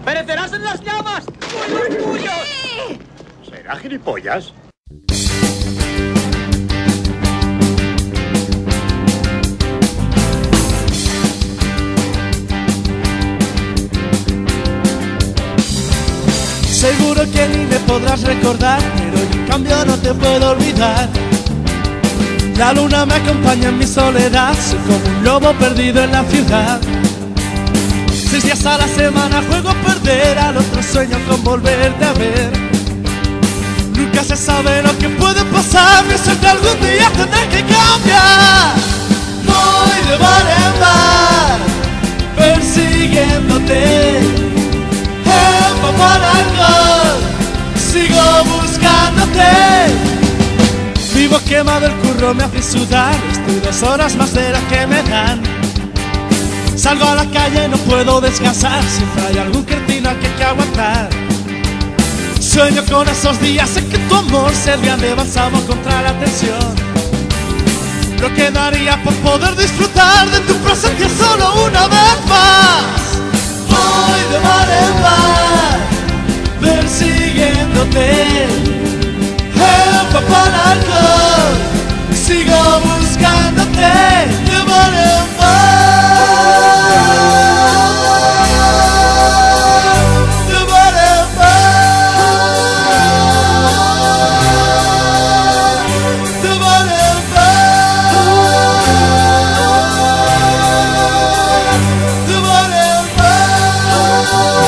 ¡Perecerás en las llamas! ¡Tuyos, tuyos! ¿Será gilipollas? Seguro que ni me podrás recordar, pero yo en cambio no te puedo olvidar. La luna me acompaña en mi soledad, soy como un lobo perdido en la ciudad. 6 días a la semana juego a perder, al otro sueño con volverte a ver. Nunca se sabe lo que puede pasar, pienso que algún día tendré que cambiar. Voy de bar en bar, persiguiéndote. Para alcohol, sigo buscándote. Vivo quemado, el curro me hace sudar, estoy 2 horas más de las que me dan. Salgo a la calle, no puedo descansar, siempre hay algún cretino al que hay que aguantar. Sueño con esos días en que tu amor servía de bálsamo contra la tensión. Lo que daría por poder disfrutar de tu presencia solo una vez más. Voy de bar en bar, persiguiéndote. Para alcohol, sigo buscándote. De bar en bar, de bar en bar, de bar en bar, de bar en bar.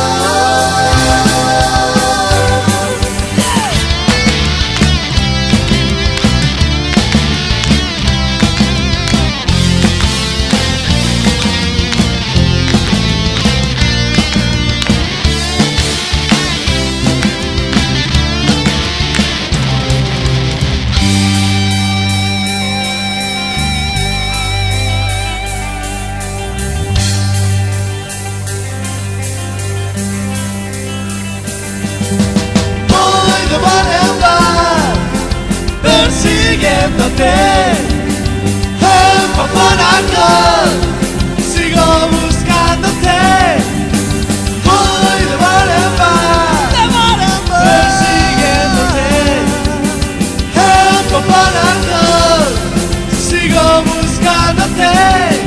Persiguiéndote, por alcohol, sigo buscándote. Voy de bar en bar, persiguiéndote. Por alcohol, sigo buscándote.